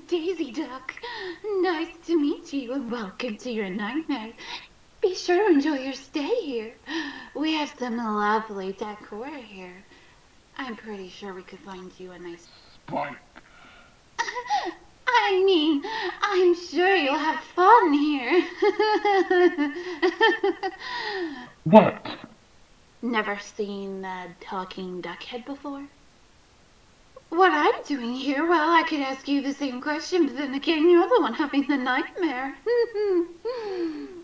Daisy Duck. Nice to meet you and welcome to your nightmare. Be sure to enjoy your stay here. We have some lovely decor here. I'm pretty sure we could find you a nice... Spike. I mean, I'm sure you'll have fun here. What? Never seen a talking duck head before? What I'm doing here, well, I could ask you the same question, but then again, you're the one having the nightmare.